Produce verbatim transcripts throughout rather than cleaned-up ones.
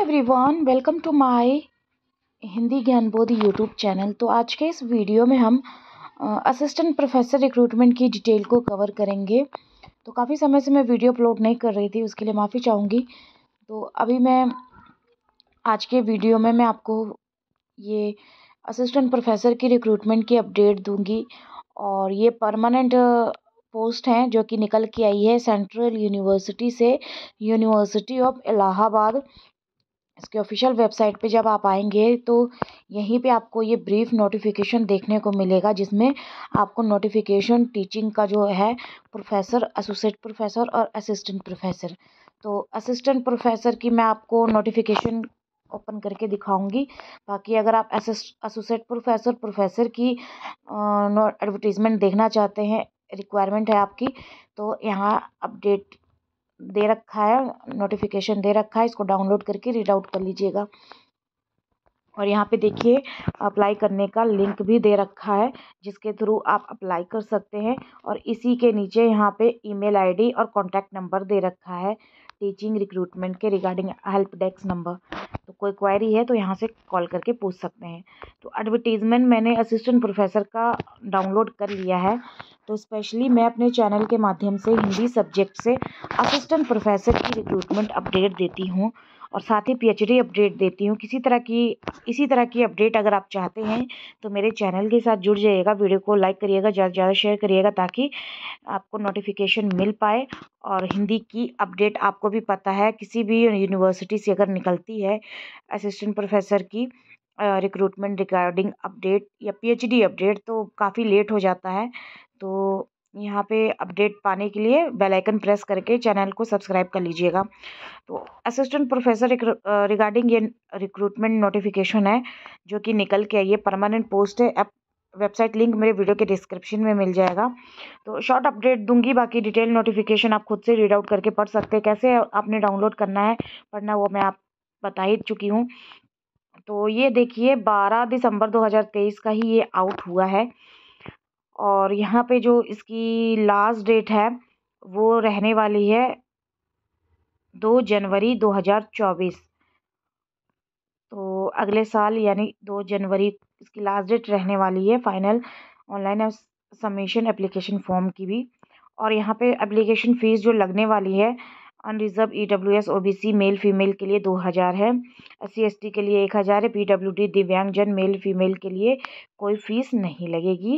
Everyone, welcome to my Hindi Gyan Bodh YouTube channel. तो आज के इस वीडियो में हम असिस्टेंट प्रोफेसर रिक्रूटमेंट की डिटेल को कवर करेंगे। तो काफ़ी समय से मैं वीडियो अपलोड नहीं कर रही थी, उसके लिए माफ़ी चाहूँगी। तो अभी मैं आज के वीडियो में मैं आपको ये असिस्टेंट प्रोफेसर की रिक्रूटमेंट की अपडेट दूंगी। और ये परमानेंट पोस्ट हैं जो कि निकल के आई है सेंट्रल यूनिवर्सिटी से, यूनिवर्सिटी ऑफ इलाहाबाद। इसके ऑफिशियल वेबसाइट पे जब आप आएंगे तो यहीं पे आपको ये ब्रीफ नोटिफिकेशन देखने को मिलेगा, जिसमें आपको नोटिफिकेशन टीचिंग का जो है प्रोफेसर, एसोसिएट प्रोफेसर और असिस्टेंट प्रोफेसर। तो असिस्टेंट प्रोफेसर की मैं आपको नोटिफिकेशन ओपन करके दिखाऊंगी। बाकी अगर आप एसोसिएट प्रोफेसर प्रोफेसर की एडवर्टीजमेंट देखना चाहते हैं, रिक्वायरमेंट है आपकी, तो यहाँ अपडेट दे रखा है, नोटिफिकेशन दे रखा है। इसको डाउनलोड करके रीड आउट कर लीजिएगा। और यहाँ पे देखिए अप्लाई करने का लिंक भी दे रखा है, जिसके थ्रू आप अप्लाई कर सकते हैं। और इसी के नीचे यहाँ पे ईमेल आईडी और कॉन्टैक्ट नंबर दे रखा है टीचिंग रिक्रूटमेंट के रिगार्डिंग हेल्प डेस्क नंबर। तो कोई क्वेरी है तो यहाँ से कॉल करके पूछ सकते हैं। तो एडवर्टीजमेंट मैंने असिस्टेंट प्रोफेसर का डाउनलोड कर लिया है। तो स्पेशली मैं अपने चैनल के माध्यम से हिंदी सब्जेक्ट से असिस्टेंट प्रोफेसर की रिक्रूटमेंट अपडेट देती हूँ और साथ ही पीएचडी अपडेट देती हूँ। किसी तरह की इसी तरह की अपडेट अगर आप चाहते हैं तो मेरे चैनल के साथ जुड़ जाइएगा। वीडियो को लाइक करिएगा, ज़्यादा से ज़्यादा शेयर करिएगा ताकि आपको नोटिफिकेशन मिल पाए। और हिंदी की अपडेट आपको भी पता है, किसी भी यूनिवर्सिटी से अगर निकलती है असिस्टेंट प्रोफेसर की रिक्रूटमेंट रिगार्डिंग अपडेट या पीएचडी अपडेट, तो काफ़ी लेट हो जाता है। तो यहाँ पे अपडेट पाने के लिए बेल आइकन प्रेस करके चैनल को सब्सक्राइब कर लीजिएगा। तो असिस्टेंट प्रोफेसर रिगार्डिंग ये रिक्रूटमेंट नोटिफिकेशन है जो कि निकल के आई है, परमानेंट पोस्ट है। वेबसाइट लिंक मेरे वीडियो के डिस्क्रिप्शन में मिल जाएगा। तो शॉर्ट अपडेट दूंगी, बाकी डिटेल नोटिफिकेशन आप खुद से रीड आउट करके पढ़ सकते हैं। कैसे आपने डाउनलोड करना है, पढ़ना, वो मैं आप बता ही चुकी हूँ। तो ये देखिए बारह दिसंबर दो हज़ार तेईस का ही ये आउट हुआ है। और यहाँ पे जो इसकी लास्ट डेट है वो रहने वाली है दो जनवरी दो हज़ार चौबीस। तो अगले साल यानी दो जनवरी इसकी लास्ट डेट रहने वाली है final online submission application form की भी। और यहाँ पे एप्लीकेशन फ़ीस जो लगने वाली है unreserved EWS OBC male female के लिए दो हज़ार है, एससी एसटी के लिए एक हज़ार है, पीडब्ल्यूडी दिव्यांगजन मेल फीमेल के लिए कोई फ़ीस नहीं लगेगी।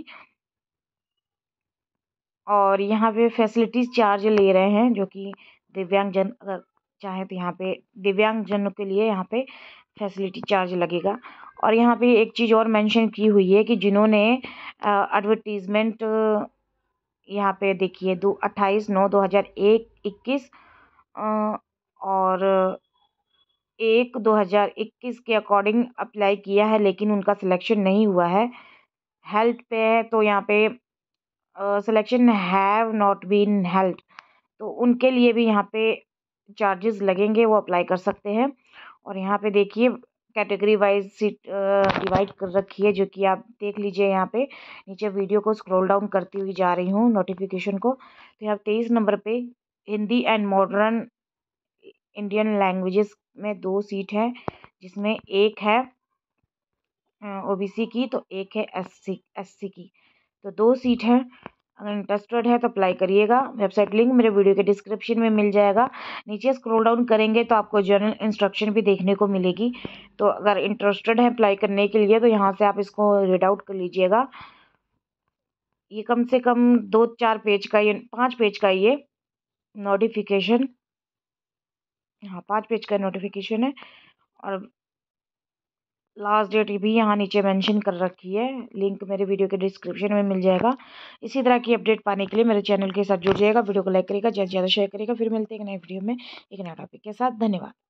और यहाँ पे फैसिलिटीज़ चार्ज ले रहे हैं जो कि दिव्यांगजन अगर चाहे तो यहाँ पे दिव्यांगजनों के लिए यहाँ पे फैसिलिटी चार्ज लगेगा। और यहाँ पे एक चीज़ और मेंशन की हुई है कि जिन्होंने एडवर्टीज़मेंट यहाँ पे देखिए दो अट्ठाईस नौ दो हज़ार एक इक्कीस और एक दो हज़ार इक्कीस के अकॉर्डिंग अप्लाई किया है, लेकिन उनका सिलेक्शन नहीं हुआ है। हेल्थ पे है तो यहाँ पे selection have not been held, तो उनके लिए भी यहाँ पे चार्जेस लगेंगे, वो अप्लाई कर सकते हैं। और यहाँ पे देखिए कैटेगरी वाइज सीट डिवाइड कर रखी है जो कि आप देख लीजिए। यहाँ पे नीचे वीडियो को स्क्रॉल डाउन करती हुई जा रही हूँ नोटिफिकेशन को। तो यहाँ तेईस नंबर पे Hindi and modern Indian languages में दो सीट है, जिसमें एक है ओबीसी की तो एक है एससी एससी की। तो दो सीट है। अगर इंटरेस्टेड है तो अप्लाई करिएगा। वेबसाइट लिंक मेरे वीडियो के डिस्क्रिप्शन में मिल जाएगा। नीचे स्क्रॉल डाउन करेंगे तो आपको जनरल इंस्ट्रक्शन भी देखने को मिलेगी। तो अगर इंटरेस्टेड है अप्लाई करने के लिए तो यहाँ से आप इसको रीड आउट कर लीजिएगा। ये कम से कम दो चार पेज का, ये पाँच पेज का ये नोटिफिकेशन, हाँ पाँच पेज का नोटिफिकेशन है। और लास्ट डेट भी यहाँ नीचे मेंशन कर रखी है, लिंक मेरे वीडियो के डिस्क्रिप्शन में मिल जाएगा। इसी तरह की अपडेट पाने के लिए मेरे चैनल के साथ जुड़ जाएगा। वीडियो को लाइक करेगा, ज़्यादा से ज़्यादा शेयर करेगा। फिर मिलते हैं एक नए वीडियो में एक नए टॉपिक के साथ। धन्यवाद।